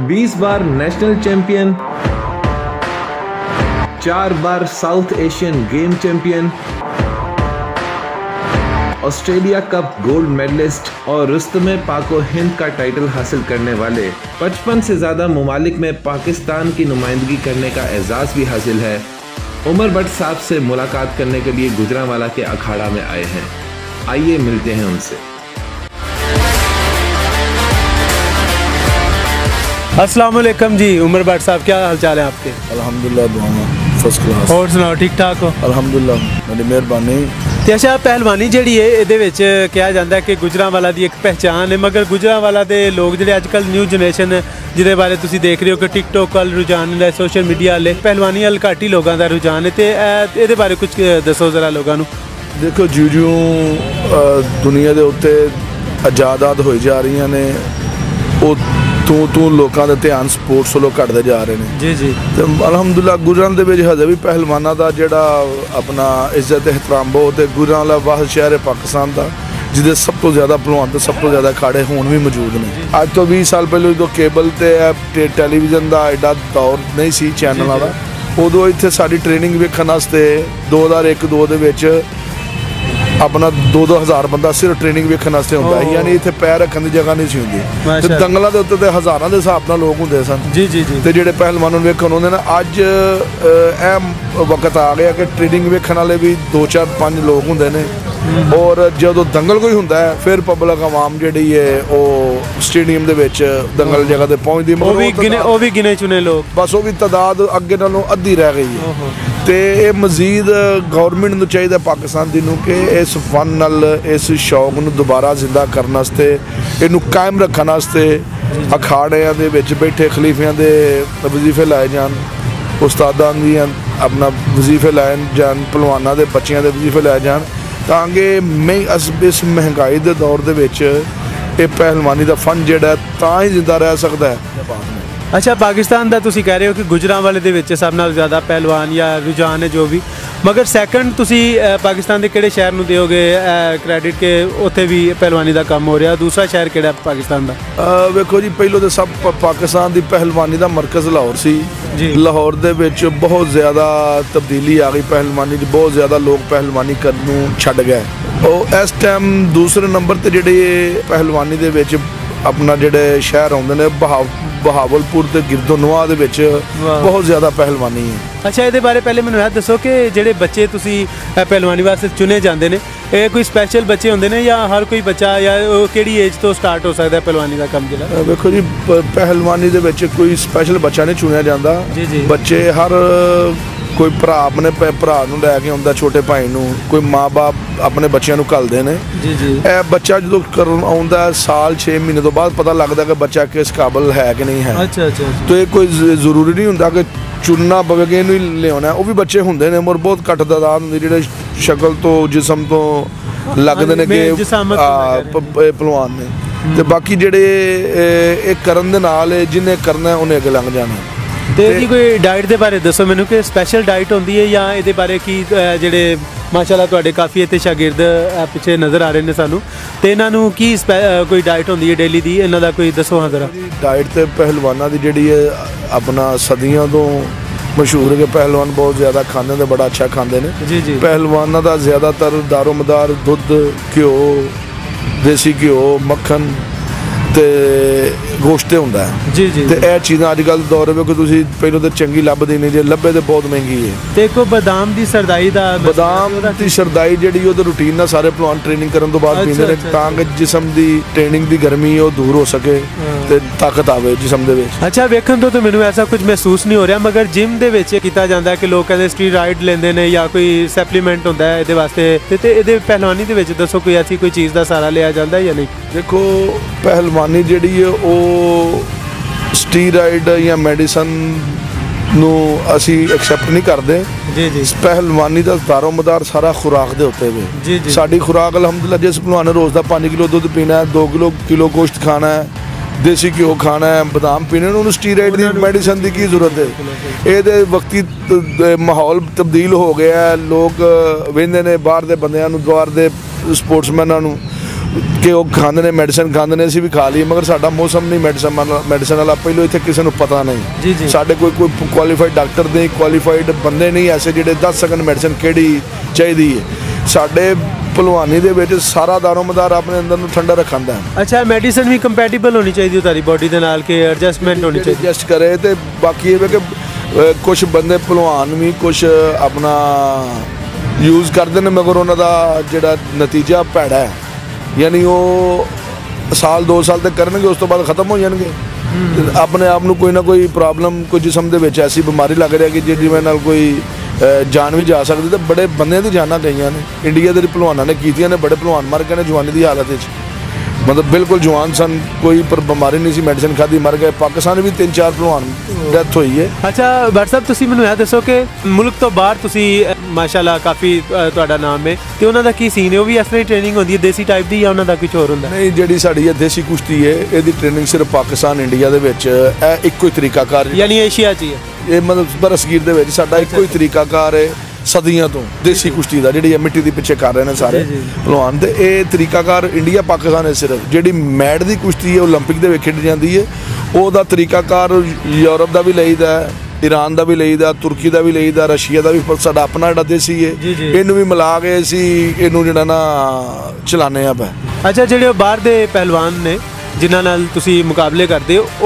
20 बार national champion, 4 बार South Asian game champion, Australia cup gold medalist और रुस्तमे पाको हिंद का टाइटल हासिल करने वाले 55 से ज़्यादा ममालिक में पाकिस्तान की नुमाइंदगी करने का एजाज़ भी हासिल है। उमर भट्ट साहब से मुलाकात करने के लिए गुजरांवाला के अखाड़ा में आए हैं। आइए मिलते हैं उनसे। अस्सलाम वालेकुम जी, उमर भट्ट साहब, क्या हाल चाल है आपके? अल्हम्दुलिल्लाह, दुआ फर्स्ट क्लास। और सुनाओ, ठीक ठाक हो? अल्हम्दुलिल्लाह, मेरी मेहरबानी। ਤੇ ਅੱਛਾ, ਪਹਿਲਵਾਨੀ ਜਿਹੜੀ ਹੈ ਇਹਦੇ ਵਿੱਚ ਕਿਹਾ ਜਾਂਦਾ ਕਿ ਗੁਜਰਾਂਵਾਲਾ ਦੀ ਇੱਕ ਪਹਿਚਾਣ ਹੈ, ਮਗਰ ਗੁਜਰਾਂਵਾਲਾ ਦੇ ਲੋਕ ਜਿਹੜੇ ਅੱਜ ਕੱਲ੍ਹ ਨਿਊ ਜਨਰੇਸ਼ਨ ਜਿਹਦੇ ਬਾਰੇ ਤੁਸੀਂ ਦੇਖ ਰਹੇ ਹੋ ਕਿ ਟਿਕਟੋਕ ਵੱਲ ਰੁਝਾਨ ਹੈ, ਸੋਸ਼ਲ ਮੀਡੀਆ ਵਾਲੇ ਪਹਿਲਵਾਨੀ ਵੱਲ ਘੱਟ ਹੀ ਲੋਕਾਂ ਦਾ ਰੁਝਾਨ ਹੈ, ਤੇ ਇਹਦੇ ਬਾਰੇ ਕੁਝ ਦੱਸੋ ਜ਼ਰਾ ਲੋਕਾਂ ਨੂੰ। ਦੇਖੋ, ਜਿਉਂ ਦੁਨੀਆ ਦੇ ਉੱਤੇ ਆਜ਼ਾਦਾਤ ਹੋਈ ਜਾ ਰਹੀਆਂ ਨੇ, ਉਹ ਤੂੰ ਲੋਕਾਂ ਦਾ ਧਿਆਨ ਸਪੋਰਟਸ ਵੱਲੋਂ ਘਟਦੇ ਜਾ ਰਹੇ ਨੇ। ਜੀ ਜੀ। ਤੇ ਅਲਹਮਦੁਲਿਲਾ ਗੁਜਰਾਂ ਦੇ ਵਿੱਚ ਹਜੇ ਵੀ ਪਹਿਲਵਾਨਾਂ ਦਾ ਜਿਹੜਾ ਆਪਣਾ ਇੱਜ਼ਤ ਇਹਤਰਾਮ ਬਹੁਤ ਹੈ। ਗੁਜਰਾਂਵਾਲਾ ਵਾਹਿਦ ਸ਼ਹਿਰ ਹੈ ਪਾਕਿਸਤਾਨ ਦਾ ਜਿਹਦੇ ਸਭ ਤੋਂ ਜ਼ਿਆਦਾ ਪਹਿਲਵਾਨ ਤੇ ਸਭ ਤੋਂ ਜ਼ਿਆਦਾ ਅਖਾੜੇ ਹੁਣ ਵੀ ਮੌਜੂਦ ਨੇ। ਅੱਜ ਤੋਂ 20 ਸਾਲ ਪਹਿਲਾਂ ਜਦੋਂ ਕੇਬਲ ਤੇ ਟੈਲੀਵਿਜ਼ਨ ਦਾ ਐਡਾ ਦੌਰ ਨਹੀਂ ਸੀ ਚੈਨਲਾਂ ਦਾ, ਉਦੋਂ ਇੱਥੇ ਸਾਡੀ ਟ੍ਰੇਨਿੰਗ ਵੇਖਣ ਵਾਸਤੇ 2001-2 ਦੇ ਵਿੱਚ अपना 2-2 हज़ार बंदा सिर्फ ट्रेनिंग वेखण वास्ते हुंदा है, यानी इत्थे पैर रखण दी जगह नहीं सी हुंदी। ते दंगलां दे उत्ते ते हज़ारां दे हिसाब नाल लोग हुंदे सन। जी जी जी। ते जेहड़े पहलवान नूं वेखण आउंदे ने, अज इह वक्त आ गया कि ट्रेनिंग वेखण वाले भी 2-4-5 लोग हुंदे ने, और जदों दंगल कोई हुंदा है फिर पब्लिक आवाम जिहड़ी है ਉਹ स्टेडियम ਦੇ ਵਿੱਚ दंगल जगह ते पहुंचदी, ਉਹ ਵੀ ਗਿਣੇ ਚੁਣੇ ਲੋਕ, बस ਉਹ भी तादाद अगे नालों अद्धी रह गई है। ਤੇ ਇਹ ਮਜ਼ੀਦ ਗੌਰਮੈਂਟ ਨੂੰ ਚਾਹੀਦਾ ਪਾਕਿਸਤਾਨ ਦੀ ਨੂੰ ਕਿ ਇਸ ਫਨ ਨਾਲ ਇਸ ਸ਼ੌਕ ਨੂੰ ਦੁਬਾਰਾ ਜ਼ਿੰਦਾ ਕਰਨ ਵਾਸਤੇ, ਇਹਨੂੰ ਕਾਇਮ ਰੱਖਣ ਵਾਸਤੇ ਅਖਾੜਿਆਂ ਦੇ ਵਿੱਚ ਬੈਠੇ ਖਲੀਫਿਆਂ ਦੇ ਵਜ਼ੀਫੇ ਲਾਏ ਜਾਣ, ਉਸਤਾਦਾਂ ਦੀਆਂ ਆਪਣਾ ਵਜ਼ੀਫੇ ਲਾਏ ਜਾਣ, ਪਹਿਲਵਾਨਾਂ ਦੇ ਬੱਚਿਆਂ ਦੇ ਵਜ਼ੀਫੇ ਲਾਏ ਜਾਣ, ਤਾਂ ਕਿ ਇਸ ਮਹਿੰਗਾਈ ਦੇ ਦੌਰ ਦੇ ਵਿੱਚ ਇਹ ਪਹਿਲਵਾਨੀ ਦਾ ਫਨ ਜਿਹੜਾ ਤਾਂ ਹੀ ਜ਼ਿੰਦਾ ਰਹਿ ਸਕਦਾ ਹੈ। ਅੱਛਾ, ਪਾਕਿਸਤਾਨ ਦਾ ਤੁਸੀਂ ਕਹਿ ਰਹੇ ਹੋ ਕਿ ਗੁਜਰਾਂਵਾਲੇ ਦੇ ਵਿੱਚ ਸਭ ਨਾਲੋਂ ਜ਼ਿਆਦਾ ਪਹਿਲਵਾਨ ਜਾਂ ਰੁਝਾਨ ਹੈ ਜੋ ਵੀ, ਮਗਰ ਸੈਕੰਡ ਤੁਸੀਂ ਪਾਕਿਸਤਾਨ ਦੇ ਕਿਹੜੇ ਸ਼ਹਿਰ ਨੂੰ ਦਿਓਗੇ ਕ੍ਰੈਡਿਟ ਕਿ ਉੱਥੇ ਵੀ ਪਹਿਲਵਾਨੀ ਦਾ ਕੰਮ ਹੋ ਰਿਹਾ? ਦੂਸਰਾ ਸ਼ਹਿਰ ਕਿਹੜਾ ਪਾਕਿਸਤਾਨ ਦਾ? ਵੇਖੋ ਜੀ, ਪਹਿਲੋਂ ਤਾਂ ਸਭ ਪਾਕਿਸਤਾਨ ਦੀ ਪਹਿਲਵਾਨੀ ਦਾ ਮਰਕਜ਼ ਲਾਹੌਰ ਸੀ। ਲਾਹੌਰ ਦੇ ਵਿੱਚ ਬਹੁਤ ਜ਼ਿਆਦਾ ਤਬਦੀਲੀ ਆ ਗਈ ਪਹਿਲਵਾਨੀ ਦੀ, ਬਹੁਤ ਜ਼ਿਆਦਾ ਲੋਕ ਪਹਿਲਵਾਨੀ ਕਰਨ ਨੂੰ ਛੱਡ ਗਏ। ਉਹ ਇਸ ਟਾਈਮ ਦੂਸਰੇ ਨੰਬਰ 'ਤੇ ਜਿਹੜੇ ਪਹਿਲਵਾਨੀ ਦੇ ਵਿੱਚ ਆਪਣਾ ਜਿਹੜੇ ਸ਼ਹਿਰ ਆਉਂਦੇ ਨੇ, ਬਹਾਵਲਪੁਰ ਤੇ ਗਿਰਦੋਨਵਾ ਦੇ ਵਿੱਚ ਬਹੁਤ ਜ਼ਿਆਦਾ ਪਹਿਲਵਾਨੀ ਹੈ। ਅੱਛਾ, ਇਹਦੇ ਬਾਰੇ ਪਹਿਲੇ ਮੈਨੂੰ ਇਹ ਦੱਸੋ ਕਿ ਜਿਹੜੇ ਬੱਚੇ ਤੁਸੀਂ ਪਹਿਲਵਾਨੀ ਵਾਸਤੇ ਚੁਣੇ ਜਾਂਦੇ ਨੇ, ਇਹ ਕੋਈ ਸਪੈਸ਼ਲ ਬੱਚੇ ਹੁੰਦੇ ਨੇ ਜਾਂ ਹਰ ਕੋਈ ਬੱਚਾ, ਜਾਂ ਕਿਹੜੀ ਏਜ ਤੋਂ ਸਟਾਰਟ ਹੋ ਸਕਦਾ ਪਹਿਲਵਾਨੀ ਦਾ ਕੰਮ ਜਿਹੜਾ? ਵੇਖੋ ਜੀ, ਪਹਿਲਵਾਨੀ ਦੇ ਵਿੱਚ ਕੋਈ ਸਪੈਸ਼ਲ ਬੱਚਾ ਨਹੀਂ ਚੁਣਿਆ ਜਾਂਦਾ। ਬੱਚੇ ਹਰ ਕੋਈ ਭਰਾ ਆਪਣੇ ਭਰਾ ਨੂੰ ਲੈ ਕੇ ਆਉਂਦਾ, ਛੋਟੇ ਭਾਈ ਨੂੰ, ਕੋਈ ਮਾਂ-ਬਾਪ ਆਪਣੇ ਬੱਚਿਆਂ ਨੂੰ ਘੱਲਦੇ ਨੇ। ਇਹ ਬੱਚਾ ਜਦੋਂ ਕਰਨ ਆਉਂਦਾ ਸਾਲ 6 ਮਹੀਨੇ ਤੋਂ ਬਾਅਦ ਪਤਾ ਲੱਗਦਾ ਕਿ ਬੱਚਾ ਕਿਸ ਕਾਬਲ ਹੈ ਕਿ ਨਹੀਂ ਹੈ। ਅੱਛਾ ਅੱਛਾ। ਤੇ ਇਹ ਕੋਈ ਜ਼ਰੂਰੀ ਨਹੀਂ ਹੁੰਦਾ ਕਿ ਚੁਣਨਾ ਪਵੇ ਕਿ ਇਹਨੂੰ ਹੀ ਲਿਆਉਣਾ। ਉਹ ਵੀ ਬੱਚੇ ਹੁੰਦੇ ਨੇ, ਮਗਰ ਬਹੁਤ ਘੱਟ ਤਾਦਾਦ ਹੁੰਦੀ ਜਿਹੜੇ ਸ਼ਕਲ ਤੋਂ ਜਿਸਮ ਤੋਂ ਲੱਗਦੇ ਨੇ ਕਿ ਪਹਿਲਵਾਨ ਨੇ। ਤੇ ਬਾਕੀ ਜਿਹੜੇ ਇਹ ਕਰਨ ਦੇ ਨਾਲ ਜਿਹਨੇ ਕਰਨਾ ਉਹਨੇ ਅੱਗੇ ਲੰਘ ਜਾਣਾ। ਤੇ ਇਹਦੀ ਕੋਈ ਡਾਈਟ ਦੇ ਬਾਰੇ ਦੱਸੋ ਮੈਨੂੰ ਕਿ ਸਪੈਸ਼ਲ ਡਾਈਟ ਹੁੰਦੀ ਹੈ ਜਾਂ ਇਹਦੇ ਬਾਰੇ ਕੀ ਜਿਹੜੇ ਮਾਸ਼ਾਅੱਲਾ ਤੁਹਾਡੇ ਕਾਫੀ ਇੱਥੇ ਸ਼ਾਗਿਰਦ ਪਿੱਛੇ ਨਜ਼ਰ ਆ ਰਹੇ ਨੇ ਸਾਨੂੰ, ਤੇ ਇਹਨਾਂ ਨੂੰ ਕੀ ਕੋਈ ਡਾਈਟ ਹੁੰਦੀ ਹੈ ਡੇਲੀ ਦੀ, ਇਹਨਾਂ ਦਾ ਕੋਈ ਦੱਸੋ ਹਾਂ ਜ਼ਰਾ। ਡਾਈਟ ਤੇ ਪਹਿਲਵਾਨਾਂ ਦੀ ਜਿਹੜੀ ਹੈ ਆਪਣਾ ਸਦੀਆਂ ਤੋਂ ਮਸ਼ਹੂਰ ਹੈ ਕਿ ਪਹਿਲਵਾਨ ਬਹੁਤ ਜ਼ਿਆਦਾ ਖਾਂਦੇ ਨੇ, ਬੜਾ ਅੱਛਾ ਖਾਂਦੇ ਨੇ। ਜੀ ਜੀ। ਪਹਿਲਵਾਨਾਂ ਦਾ ਜ਼ਿਆਦਾਤਰ ਦਾਰੋ ਮਦਾਰ ਦੁੱਧ, ਘਿਓ, ਦੇਸੀ ਘਿਓ, ਮੱਖਣ ਤੇ ਗੋਸ਼ਤ ਹੁੰਦਾ ਹੈ। ਜੀ ਜੀ। ਤੇ ਇਹ ਚੀਜ਼ਾਂ ਅੱਜ ਕੱਲ੍ਹ ਦੌਰ ਵਿੱਚ ਤੁਸੀਂ ਪਹਿਲਾਂ ਤਾਂ ਚੰਗੀ ਲੱਭਦੀ ਨਹੀਂ, ਜੇ ਲੱਭੇ ਤਾਂ ਬਹੁਤ ਮਹਿੰਗੀ ਹੈ। ਤੇ ਕੋਈ ਬਦਾਮ ਦੀ ਸਰਦਾਈ ਜਿਹੜੀ ਉਹਦੇ ਰੂਟੀਨ ਨਾਲ ਸਾਰੇ ਪਹਿਲਵਾਨ ਟ੍ਰੇਨਿੰਗ ਕਰਨ ਤੋਂ ਬਾਅਦ ਪੀਂਦੇ ਨੇ, ਤਾਂ ਕਿ ਜਿਸਮ ਦੀ ਟ੍ਰੇਨਿੰਗ ਦੀ ਗਰਮੀ ਉਹ ਦੂਰ ਹੋ ਸਕੇ ਤੇ ਤਾਕਤ ਆਵੇ ਜਿਸਮ ਦੇ ਵਿੱਚ। ਅੱਛਾ, ਵੇਖਣ ਤੋਂ ਤਾਂ ਮੈਨੂੰ ਐਸਾ ਕੁਝ ਮਹਿਸੂਸ ਨਹੀਂ ਹੋ ਰਿਹਾ, ਮਗਰ ਜਿਮ ਦੇ ਵਿੱਚ ਕੀਤਾ ਜਾਂਦਾ ਕਿ ਲੋਕ ਕਹਿੰਦੇ ਸਟੀਰਾਇਡ ਲੈਂਦੇ ਨੇ ਜਾਂ ਕੋਈ ਸਪਲੀਮੈਂਟ ਹੁੰਦਾ ਹੈ ਇਹਦੇ ਵਾਸਤੇ, ਤੇ ਇਹਦੇ ਪਹਿਲਵਾਨੀ ਦੇ ਵਿੱਚ ਦੱਸੋ ਕੋਈ ਐਸੀ ਕੋਈ ਚੀਜ਼ ਦਾ ਸਹਾਰਾ ਲਿਆ ਜਾਂਦਾ ਜਾਂ ਨਹੀਂ? ਦੇਖੋ, ਪਹਿਲਵਾਨੀ ਜਿਹੜੀ ਹੈ ਉਹ ਸਟੀਰਾਇਡ ਜਾਂ ਮੈਡੀਸਨ ਨੂੰ ਅਸੀਂ ਐਕਸੈਪਟ ਨਹੀਂ ਕਰਦੇ। ਜੀ ਜੀ। ਪਹਿਲਵਾਨੀ ਦਾ ਦਾਰੋ ਮਦਾਰ ਸਾਰਾ ਖੁਰਾਕ ਦੇ ਉੱਤੇ ਵੇ। ਸਾਡੀ ਖੁਰਾਕ ਅਲਹਮਦੁਲਿਲਾ, ਜਿਸ ਪਹਿਲਵਾਨ ਨੇ ਰੋਜ਼ ਦਾ 5 ਕਿਲੋ ਦੁੱਧ ਪੀਣਾ ਹੈ, 2 ਕਿਲੋ ਗੋਸ਼ਤ ਖਾਣਾ ਹੈ, ਦੇਸੀ ਘਿਓ ਖਾਣਾ ਹੈ, ਬਦਾਮ ਪੀਣੇ ਨੇ, ਉਹਨੂੰ ਸਟੀਰਾਇਡ ਦੀ ਮੈਡੀਸਨ ਦੀ ਕੀ ਜ਼ਰੂਰਤ ਹੈ? ਇਹਦੇ ਵਕਤੀ ਮਾਹੌਲ ਤਬਦੀਲ ਹੋ ਗਿਆ, ਲੋਕ ਵੇਂਦੇ ਨੇ ਬਾਹਰ ਦੇ ਬੰਦਿਆਂ ਨੂੰ, ਬਾਹਰ ਦੇ ਸਪੋਰਟਸਮੈਨਾਂ ਨੂੰ, कि वो खाते ने मैडिसिन खाते ने, असीं भी खा ली, मगर साडा मौसम नहीं मैडिसिन वाला। पहलों इत्थे किसी नूं पता नहीं, साडे कोई क्वालीफाइड डॉक्टर नहीं, क्वालीफाइड बंदे नहीं ऐसे जिहड़े दस सकन मैडिसिन किहड़ी चाहिदी है। साडे भलवानी दे विच सारा दारोमदार अपने अंदर नूं ठंडा रखांदा है। अच्छा, मैडिसिन भी कंपैटिबल होनी चाहिए तारी बॉडी दे नाल के एडजस्टमेंट होनी चाहिए, एडजस्ट करे। ते बाकी ये कि कुछ बंदे भलवान भी कुछ अपना यूज़ करते हैं, मगर उन्हों का जिहड़ा नतीजा भैड़ा है, यानी वो साल 2 साल तक करनगे, उस तो बाद खत्म हो जाएंगे। अपने आप को कोई ना कोई प्रॉब्लम, कोई जिसम दे विच ऐसी बीमारी लग रही है कि जिहदे नाल कोई जान भी जा सकती। तो बड़े बंदे दी जाना गईयां ने, इंडिया दे भलवानां ने कीतियां ने, बड़े भलवान मर गए ने जवानी की हालत विच, मतलब बिल्कुल जवान सन, कोई पर बीमारी नहीं सी, मैडिसिन खाधी मर गए। पाकिस्तान भी 3-4 भलवान डेथ हुई है। अच्छा भट्ट साहब, तुसीं मैनूं ਇਹ ਦੱਸੋ कि मुल्क तो बाहर तुसीं माशाअल्लाह काफ़ी ਤੁਹਾਡਾ ਨਾਮ ਹੈ, ਤੇ ਉਹਨਾਂ ਦਾ ਕੀ ਸੀਨ ਹੈ? ਉਹ ਵੀ ਇਸ ਤਰ੍ਹਾਂ ਹੀ ਟ੍ਰੇਨਿੰਗ ਹੁੰਦੀ ਹੈ ਦੇਸੀ ਟਾਈਪ ਦੀ, ਜਾਂ ਉਹਨਾਂ ਦਾ ਕੁਝ ਹੋਰ ਹੁੰਦਾ? ਨਹੀਂ, ਜਿਹੜੀ ਸਾਡੀ ਇਹ ਦੇਸੀ ਕੁਸ਼ਤੀ ਹੈ, ਇਹਦੀ ਟ੍ਰੇਨਿੰਗ ਸਿਰਫ ਪਾਕਿਸਤਾਨ ਇੰਡੀਆ ਦੇ ਵਿੱਚ ਇਹ ਇੱਕੋ ਹੀ ਤਰੀਕਾਕਾਰ, ਯਾਨੀ ਏਸ਼ੀਆ 'ਚ ਹੀ ਹੈ। ਇਹ ਮਤਲਬ ਬਰਸਗੀਰ ਦੇ ਵਿੱਚ ਸਾਡਾ ਇੱਕੋ ਹੀ ਤਰੀਕਾਕਾਰ ਹੈ ਸਦੀਆਂ ਤੋਂ, ਦੇਸੀ ਕੁਸ਼ਤੀ ਦਾ, ਜਿਹੜੀ ਮਿੱਟੀ ਦੇ ਪਿੱਛੇ ਕਰ ਰਹੇ ਨੇ ਸਾਰੇ ਭਲਵਾਨ। ਤੇ ਇਹ ਤਰੀਕਾਕਾਰ ਇੰਡੀਆ ਪਾਕਿਸਤਾਨ ਹੈ ਸਿਰਫ। ਜਿਹੜੀ ਮੈਟ ਦੀ ਕੁਸ਼ਤੀ ਹੈ ਓਲੰਪਿਕ ਦੇ ਵਿੱਚ ਖੇਡੀ ਜਾਂਦੀ ਹੈ, ਉਹਦਾ ਤਰੀਕਾਕਾਰ ਯੂਰਪ ਦਾ ਵੀ ਲਈਦਾ, ईरान का भी लईदा, तुर्की का भी लईदा, रशिया का भी, साडा अपना जिहड़ा देसी है, इनू भी मिला के असीं इनू जिहड़ा ना चलाने आ। अच्छा, जिहड़े बाहर दे पहलवान ने जिन्हां नाल तुसीं मुकाबले करदे हो,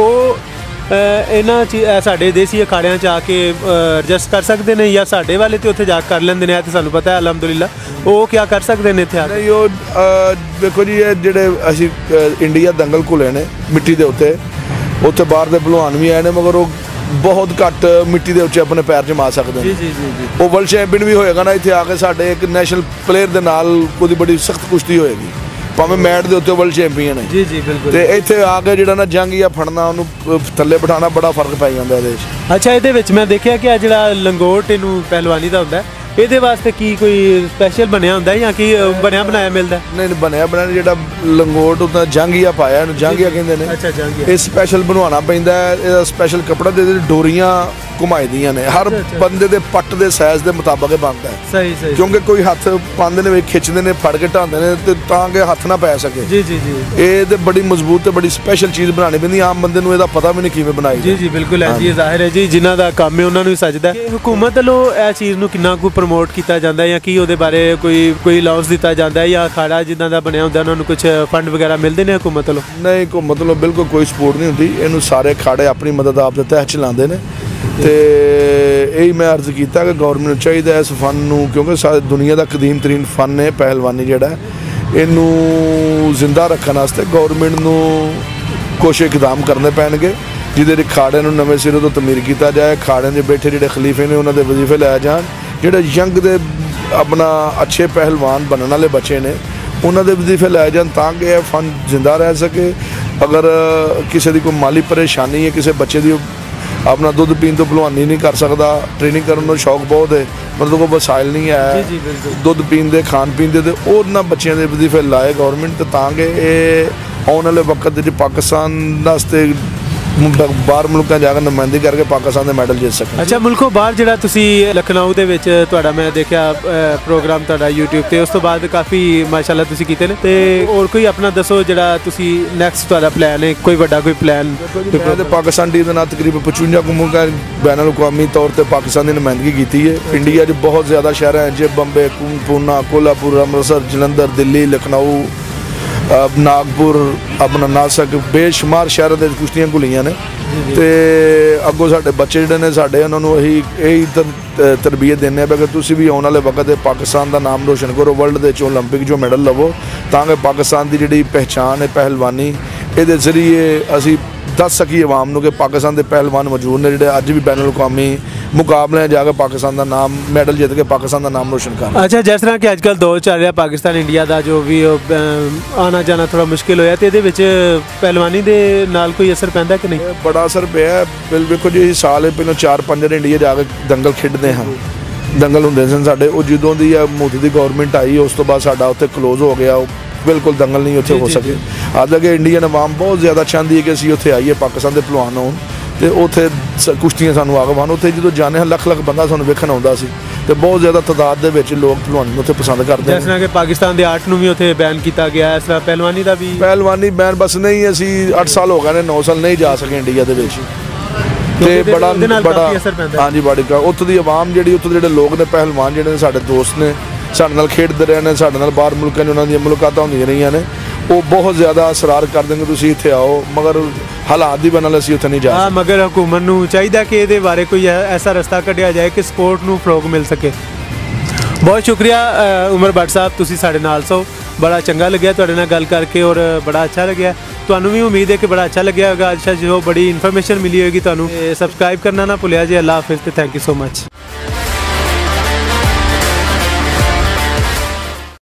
ਉਹ ਇਹਨਾਂ ਸਾਡੇ ਦੇਸੀ ਅਖਾੜਿਆਂ 'ਚ ਆ ਕੇ ਐਡਜਸਟ ਕਰ ਸਕਦੇ ਨੇ, ਜਾਂ ਸਾਡੇ ਵਾਲੇ ਤੇ ਉੱਥੇ ਜਾ ਕੇ ਕਰ ਲੈਂਦੇ ਨੇ? ਤੇ ਸਾਨੂੰ ਪਤਾ ਹੈ ਅਲਹਮਦੁਲਿਲਾ, ਉਹ ਕੀ ਕਰ ਸਕਦੇ ਨੇ ਇੱਥੇ ਆ ਕੇ? ਨਹੀਂ, ਉਹ ਵੇਖੋ ਜੀ, ਇਹ ਜਿਹੜੇ ਅਸੀਂ ਇੰਡੀਆ ਦੰਗਲ ਘੁਲੇ ਨੇ ਮਿੱਟੀ ਦੇ ਉੱਤੇ, ਉੱਥੇ ਬਾਹਰ ਦੇ ਭਲਵਾਨ ਵੀ ਆਏ ਨੇ, ਮਗਰ ਉਹ ਬਹੁਤ ਘੱਟ ਮਿੱਟੀ ਦੇ ਉੱਤੇ ਆਪਣੇ ਪੈਰ ਜਮਾ ਸਕਦੇ ਨੇ। ਉਹ ਵਰਲਡ ਚੈਂਪੀਅਨ ਵੀ ਹੋਏਗਾ ਨਾ ਇੱਥੇ ਆ ਕੇ, ਸਾਡੇ ਇੱਕ ਨੈਸ਼ਨਲ ਪਲੇਅਰ ਦੇ ਨਾਲ ਉਹਦੀ ਬੜੀ ਸਖਤ ਕੁਸ਼ਤੀ ਹੋਏਗੀ, ਭਾਵੇਂ ਮੈਟ ਦੇ ਉੱਤੇ ਵਰਲਡ ਚੈਂਪੀਅਨ ਹੈ। ਬਿਲਕੁਲ। ਤੇ ਇੱਥੇ ਆ ਕੇ ਜਿਹੜਾ ਨਾ ਜੰਗ ਜਾਂ ਫੜਨਾ, ਉਹਨੂੰ ਥੱਲੇ ਬਿਠਾਉਣਾ, ਬੜਾ ਫਰਕ ਪੈ ਜਾਂਦਾ ਇਹਦੇ ਵਿੱਚ। ਅੱਛਾ, ਇਹਦੇ ਵਿੱਚ ਮੈਂ ਦੇਖਿਆ ਕਿ ਆ ਜਿਹੜਾ ਲੰਗੋਟ ਇਹਨੂੰ ਪਹਿਲਵਾਨੀ ਦਾ ਹੁੰਦਾ, ਇਹਦੇ ਵਾਸਤੇ ਕੀ ਕੋਈ ਸਪੈਸ਼ਲ ਬਣਿਆ ਹੁੰਦਾ ਜਾਂ ਕੀ ਬਣਿਆ ਬਣਾਇਆ ਮਿਲਦਾ? ਨਹੀਂ, ਬਣਿਆ ਬਣਾਇਆ ਜਿਹੜਾ ਲੰਗੋਟ ਉਹਦਾ ਜੰਗੀਆ ਪਾਇਆ, ਇਹਨੂੰ ਜੰਗੀਆ ਕਹਿੰਦੇ ਨੇ। ਅੱਛਾ, ਜੰਗੀਆ। ਇਹ ਸਪੈਸ਼ਲ ਬਣਵਾਉਣਾ ਪੈਂਦਾ, ਇਹਦਾ ਸਪੈਸ਼ਲ ਕੱਪੜਾ ਦੇ ਡੋਰੀਆਂ ਘੁਮਾਈ ਦੀਆਂ ਨੇ, ਹਰ ਬੰਦੇ ਦੇ ਪੱਟ ਦੇ ਸਾਈਜ਼ ਦੇ ਮੁਤਾਬਕ ਇਹ ਬਣਦਾ ਹੈ। ਸਹੀ। ਕਿਉਂਕਿ ਕੋਈ ਹੱਥ ਪਾਉਂਦੇ ਨੇ, ਖਿੱਚਦੇ ਨੇ, ਫੜ ਕੇ ਢਾਉਂਦੇ ਨੇ, ਤੇ ਤਾਂ ਕਿ ਹੱਥ ਨਾ ਪੈ ਸਕੇ। ਇਹ ਤੇ ਬੜੀ ਮਜ਼ਬੂਤ ਤੇ ਬੜੀ ਸਪੈਸ਼ਲ ਚੀਜ਼ ਬਣਾਉਣੀ ਪੈਂਦੀ, ਆਮ ਬੰਦੇ ਨੂੰ ਇਹਦਾ ਪਤਾ ਵੀ ਨਹੀਂ ਕਿਵੇਂ ਬਣਾਈ। ਜੀ ਬਿਲਕੁਲ ਹੈ ਜੀ, ਜ਼ਾਹਿਰ ਹੈ ਜੀ, ਜਿਨ੍ਹਾਂ ਦਾ ਕੰਮ ਹੈ ਉਹਨਾਂ ਨੂੰ ਵੀ ਸਜਦਾ ਹੈ। ਹੁਕੂਮਤ ਵੱਲੋਂ ਇਹ ਚੀਜ਼ ਨੂੰ ਕਿੰਨਾ ਕੁ ਪ੍ਰਮੋਟ ਕੀਤਾ ਜਾਂਦਾ ਹੈ, ਜਾਂ ਕੀ ਉਹਦੇ ਬਾਰੇ ਕੋਈ ਅਲਾਉਂਸ ਦਿੱਤਾ ਜਾਂਦਾ ਹੈ, ਜਾਂ ਅਖਾੜਾ ਜਿੱਦਾਂ ਦਾ ਬਣਿਆ ਹੁੰਦਾ ਉਹਨਾਂ ਨੂੰ ਕੁਝ ਫੰਡ ਵਗੈਰਾ ਮਿਲਦੇ ਨੇ ਹੁਕੂਮਤ ਵੱਲੋਂ? ਨਹੀਂ, ਹੁਕੂਮਤ ਵੱਲੋਂ ਬਿਲਕੁਲ ਕੋਈ ਸਪੋਰਟ ਨਹੀਂ ਹੁੰਦੀ ਇਹਨੂੰ। ਸਾਰੇ ਅਖਾੜੇ ਆਪਣੀ ਮਦਦ ਆਪ ਦੇ ਤਹਿਤ ਚਲਾਉਂਦੇ ਨੇ। ਤੇ ਇਹੀ ਮੈਂ ਅਰਜ਼ ਕੀਤਾ ਕਿ ਗੌਰਮੈਂਟ ਨੂੰ ਚਾਹੀਦਾ ਇਸ ਫਨ ਨੂੰ, ਕਿਉਂਕਿ ਸਾਰੀ ਦੁਨੀਆ ਦਾ ਕਦੀਮ ਤਰੀਨ ਫਨ ਹੈ ਪਹਿਲਵਾਨੀ, ਜਿਹੜਾ ਇਹਨੂੰ ਜ਼ਿੰਦਾ ਰੱਖਣ ਵਾਸਤੇ ਗੌਰਮੈਂਟ ਨੂੰ ਕੁਛ ਇਕਦਾਮ ਕਰਨੇ ਪੈਣਗੇ, ਜਿਹਦੇ ਅਖਾੜਿਆਂ ਨੂੰ ਨਵੇਂ ਸਿਰੇ ਤੋਂ ਤਮੀਰ ਕੀਤਾ ਜਾਏ, ਅਖਾੜਿਆਂ ਦੇ ਬੈਠੇ ਜਿਹੜੇ ਖਲੀਫੇ ਨੇ ਉਹਨਾਂ ਦੇ ਵਜ਼ੀਫੇ ਲਾਏ ਜਾਣ, ਜਿਹੜੇ ਯੰਗ ਦੇ ਆਪਣਾ ਅੱਛੇ ਪਹਿਲਵਾਨ ਬਣਨ ਵਾਲੇ ਬੱਚੇ ਨੇ ਉਹਨਾਂ ਦੇ ਵਜ਼ੀਫੇ ਲਾਏ ਜਾਣ, ਤਾਂ ਕਿ ਇਹ ਫਨ ਜ਼ਿੰਦਾ ਰਹਿ ਸਕੇ। ਅਗਰ ਕਿਸੇ ਦੀ ਕੋਈ ਮਾਲੀ ਪਰੇਸ਼ਾਨੀ ਹੈ, ਕਿਸੇ ਬੱਚੇ ਦੀ अपना दुध पीन तो भलवानी नहीं कर सकता, ट्रेनिंग करने का शौक बहुत है, मतलब को वसाइल नहीं है दुध पीन दे, खान पीन दे, उन्होंने बच्चों के वजीफे लाए गौरमेंट, ताकि आने वाले वक्त पाकिस्तान वास्ते बाहर मुल्कों जाकर नुमाइंदगी करके पाकिस्तान के मैडल जीत सकें। अच्छा, मुल्कों बाहर जिहड़ा तुसी लखनऊ दे विच तुहाडा मैं देखा प्रोग्राम तुहाडा यूट्यूब ते, उस तो बाद काफ़ी माशाअल्लाह तुसी कीते ने, ते और कोई अपना दसो जिहड़ा तुसी नैक्सट तुहाडा प्लान है, कोई वड्डा कोई प्लान? मैं पाकिस्तान टीम के नाल तकरीबन 55 मुल्कों बैन अवी तौर पर पाकिस्तान की नुमाइंदगी की है। इंडिया च बहुत ज़्यादा शहर हैं, जे बंबे, पूना, कोल्हापुर, अमृतसर, जलंधर, दिल्ली, लखनऊ, नागपुर, अपना नासिक, बेशुमार शहरों के कुश्तियाँ घुलियाँ ने। तो अगों साडे बच्चे जिहड़े ने साडे उन्हां नूं यही तरबीयत देने कि तुसीं भी आने वाले वक्त पाकिस्तान का नाम रोशन करो, वर्ल्ड दे ओलंपिक जो मैडल लवो, ताकि पाकिस्तान की जिहड़ी पहचान है पहलवानी, ये जरिए असी दस सकी आवाम नूं कि पाकिस्तान के पहलवान मौजूद ने, जिहड़े अज भी बैन अवी मुकाबले जाकर पाकिस्तान का नाम मैडल जित के पाकिस्तान का नाम रोशन कर। अच्छा, जिस तरह कि अजकल दौर चल रहा पाकिस्तान इंडिया का, जो भी आना जाना थोड़ा मुश्किल होया, तो ये पहलवानी के नाल कोई असर पैंदा कि नहीं? बड़ा असर पिया। देखो जी, साल पहले 4-5 दिन इंडिया जाके दंगल खेडते हैं, दंगल होंदे सन साडे, वो जदों दी मोदी की गौरमेंट आई, उस तो बाद साडा उत्थे क्लोज हो गया, बिल्कुल दंगल नहीं उत्थे हो सके। हालांकि इंडियन अवाम बहुत ज़्यादा चाहती है कि असीं उत्थे आइए, पाकिस्तान के पहलवान होण, ਤੇ ਉੱਥੇ ਕੁਸ਼ਤੀਆਂ ਸਾਨੂੰ ਆਗਮ ਹਨ। ਉੱਥੇ ਜਦੋਂ ਜਾਂਦੇ ਹਾਂ ਲੱਖ ਲੱਖ ਬੰਦਾ ਸਾਨੂੰ ਵੇਖਣ ਆਉਂਦਾ ਸੀ ਤੇ ਬਹੁਤ ਜ਼ਿਆਦਾ ਤਾਦਾਦ ਦੇ ਵਿੱਚ ਲੋਕ ਭਲਵਾਨੀ ਨੂੰ ਉੱਥੇ ਪਸੰਦ ਕਰਦੇ ਨੇ। ਜਿਸ ਤਰ੍ਹਾਂ ਕਿ ਪਾਕਿਸਤਾਨ ਦੇ ਆਰਟ ਨੂੰ ਵੀ ਉੱਥੇ ਬੈਨ ਕੀਤਾ ਗਿਆ, ਇਸ ਤਰ੍ਹਾਂ ਪਹਿਲਵਾਨੀ ਦਾ ਵੀ ਪਹਿਲਵਾਨੀ ਬੈਨ ਬਸ ਨਹੀਂ, ਅਸੀਂ 8 ਸਾਲ ਹੋ ਗਏ ਨੇ, 9 ਸਾਲ ਨਹੀਂ ਜਾ ਸਕੇ ਇੰਡੀਆ ਦੇ ਵਿੱਚ ਤੇ ਬੜਾ ਹਾਂਜੀ ਬੜੀ ਉੱਥੋਂ ਦੀ ਆਵਾਮ ਜਿਹੜੀ ਉੱਥੋਂ ਦੇ ਜਿਹੜੇ ਲੋਕ ਨੇ ਪਹਿਲਵਾਨ ਜਿਹੜੇ ਨੇ ਸਾਡੇ ਦੋਸਤ ਨੇ, ਸਾਡੇ ਨਾਲ ਖੇਡਦੇ ਰਹੇ ਨੇ, ਸਾਡੇ ਨਾਲ ਬਾਹਰ ਮੁਲਕਾਂ 'ਚ ਉਹਨਾਂ ਦੀਆਂ ਮੁਲਾਕਾਤਾਂ ਹੁੰਦੀਆਂ ਰਹੀਆਂ ਨੇ, ਉਹ ਬਹੁਤ ਜ਼ਿਆਦਾ ਅਸਰਾਰ ਕਰ ਦੇਣਗੇ ਤੁਸੀਂ ਇੱਥੇ ਆਓ, ਮਗਰ ਹਾਲਾਤ ਦੀ ਵਜ੍ਹਾ ਨਾਲ ਅਸੀਂ ਉੱਥੇ ਨਹੀਂ ਜਾ ਸਕਦੇ। ਮਗਰ ਹੁਕੂਮਤ ਨੂੰ ਚਾਹੀਦਾ ਕਿ ਇਹਦੇ ਬਾਰੇ ਕੋਈ ਐਸਾ ਰਸਤਾ ਕੱਢਿਆ ਜਾਏ ਕਿ ਸਪੋਰਟ ਨੂੰ ਫਰੋਗ ਮਿਲ ਸਕੇ। ਬਹੁਤ ਸ਼ੁਕਰੀਆ ਉਮਰ ਭੱਟ ਸਾਹਿਬ, ਤੁਸੀਂ ਸਾਡੇ ਨਾਲ ਸੋ, ਬੜਾ ਚੰਗਾ ਲੱਗਿਆ ਤੁਹਾਡੇ ਨਾਲ ਗੱਲ ਕਰਕੇ ਔਰ ਬੜਾ ਅੱਛਾ ਲੱਗਿਆ। ਤੁਹਾਨੂੰ ਵੀ ਉਮੀਦ ਹੈ ਕਿ ਬੜਾ ਅੱਛਾ ਲੱਗਿਆ ਹੋਵੇਗਾ। ਅੱਛਾ ਜੋ ਬੜੀ ਇਨਫੋਰਮੇਸ਼ਨ ਮਿਲੀ ਹੋਏਗੀ ਤੁਹਾਨੂੰ। ਸਬਸਕ੍ਰਾਈਬ ਕਰਨਾ ਨਾ ਭੁੱਲਿਆ ਜੀ। ਅੱਲਾ ਹਾਫਿਜ਼ ਤੇ ਥੈਂਕ ਯੂ ਸੋ ਮਚ।